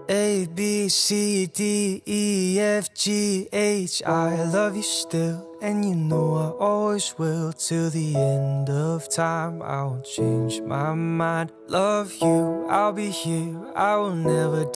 A, B, C, D, E, F, G, H. I love you still, and you know I always will. Till the end of time, I won't change my mind. Love you, I'll be here, I will never